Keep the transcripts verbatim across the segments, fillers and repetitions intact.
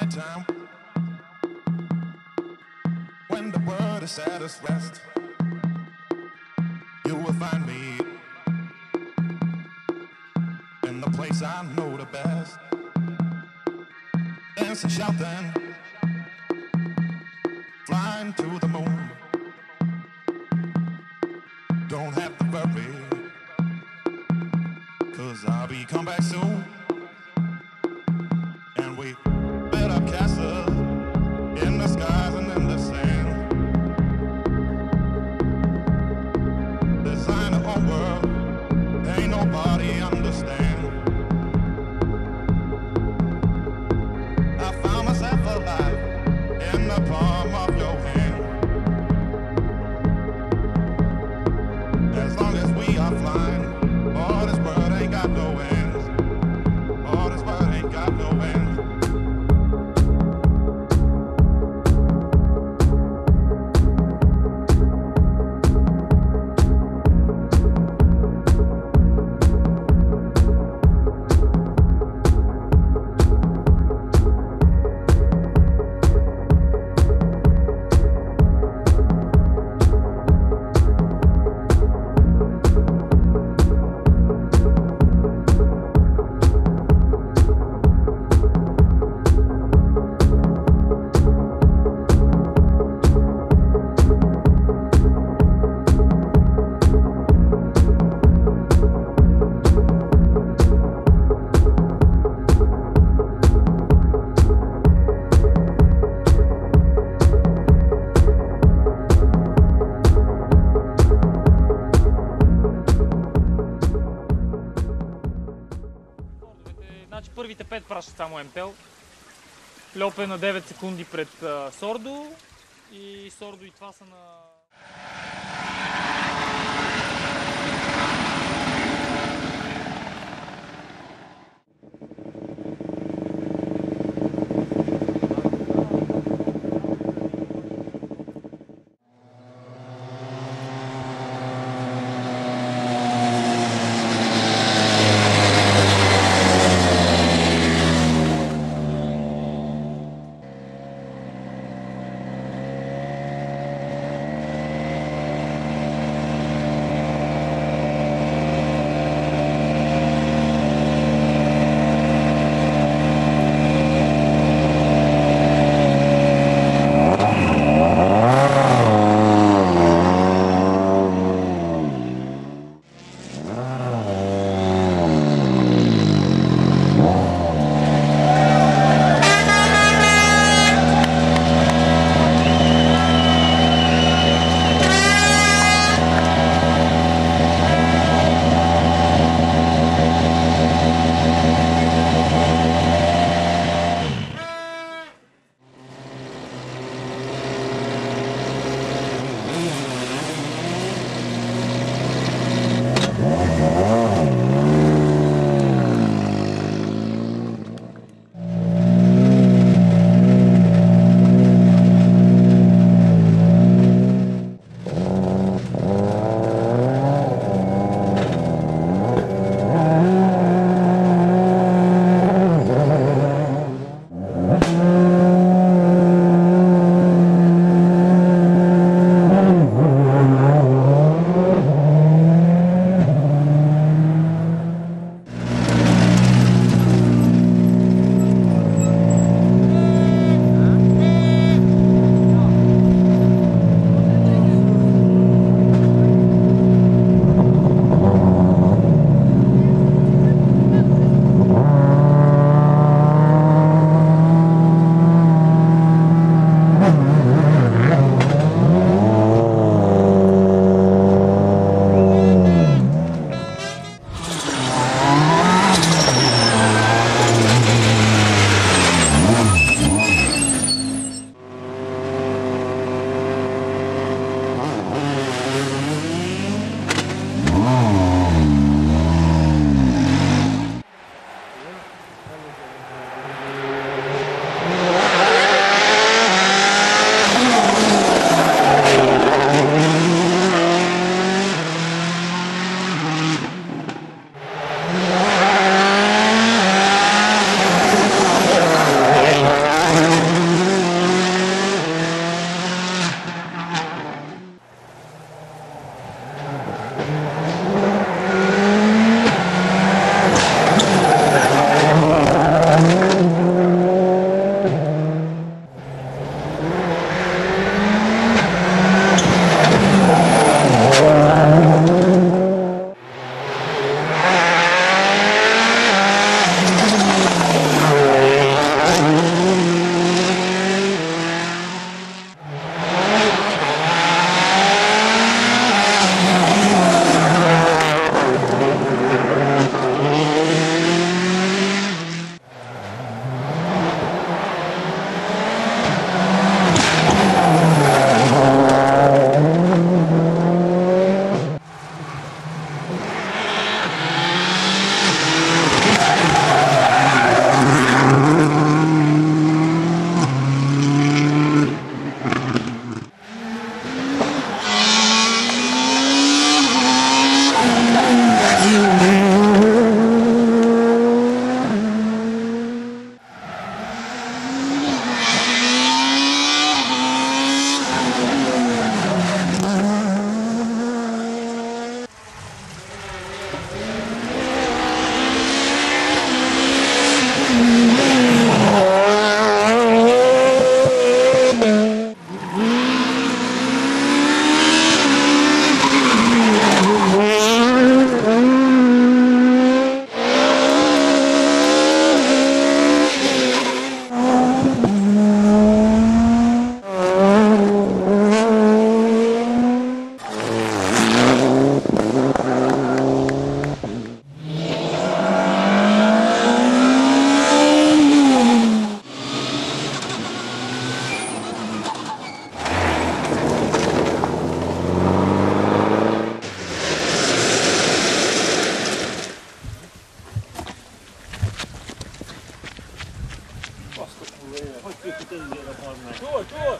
nighttime, when the world is at its rest, you will find me in the place I know the best, dancing, shouting, flying to the moon. Don't have to worry, 'cause I'll be come back soon. And we built up castles in the skies and in the sand, design our own world, ain't nobody understand. I found myself alive in the palm of your hand. As long as we are flying, all this world ain't got no ends. All this world ain't got no ends. Значи първите пет пращат само Емтел. Льоп е на девет секунди пред а, Сордо и Сордо и това са на... Чува, чува!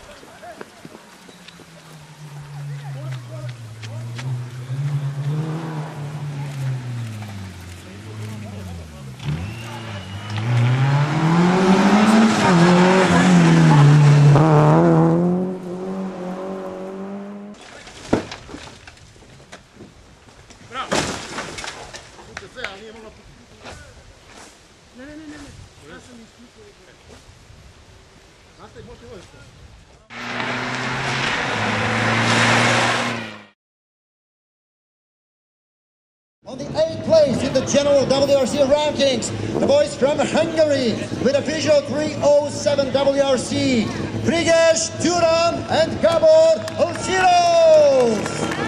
On the eighth place in the general W R C rankings, the boys from Hungary with a Peugeot three oh seven W R C, Frigyes Turan and Gabor Olsiros.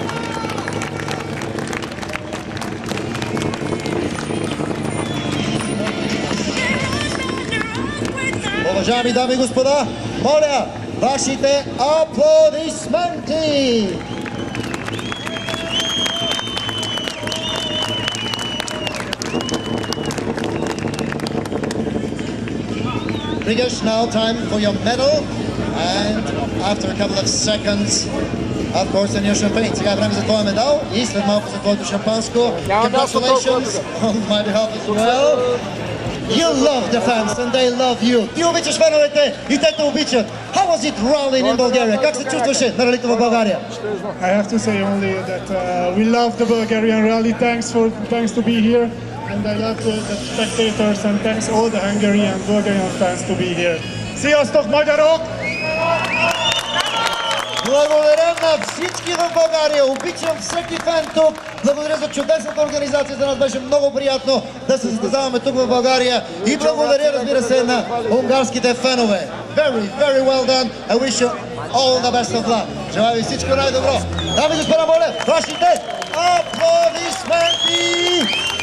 Уважаеми дами и господа, моля вашите аплодисменти! Frigyes, now time for your medal, and after a couple of seconds, of course, then your champagne. Сега време за твоя медал и след малко за твоето шампанско. Congratulations on my behalf as well. You love the fans and they love you. Ти обичаш феновете и те те обичат. How was it rallying in Bulgaria? Как се чувстваше на ралито в България? I have to say only that uh, we love the Bulgarian rally. Thanks for thanks to be here. And I love the, the spectators and thanks all the Hungarian and Bulgarian fans to be here. Sziasztok, magyarok! Благодаря на всички в България. Обичам всеки фен тук. Благодаря за чудесната организация. За нас беше много приятно да се състезаваме тук в България. И благодаря, разбира се, на унгарските фенове. Very, very well done. I wish you all the best of luck. Желая ви всичко най-добро. Дами и господа, моля, вашите аплодисменти!